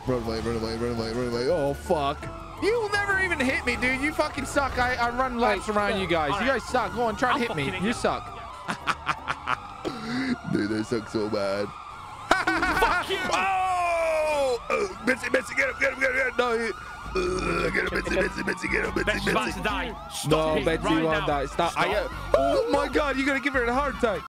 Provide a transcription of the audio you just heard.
Run away, run away, run away, run away. Oh, fuck. You will never even hit me, dude. You fucking suck. I run laps around you guys. You guys suck. Go on, try to hit me. You suck. Dude, they suck so bad. Fuck you! Oh! Bitsy, get him, get him, get him. No, get him, Bitsy, get him, Betsy's about to die. No, Stop it Betsy right won't now. die. Stop. Stop. Oh my God, you're gonna give her a heart attack.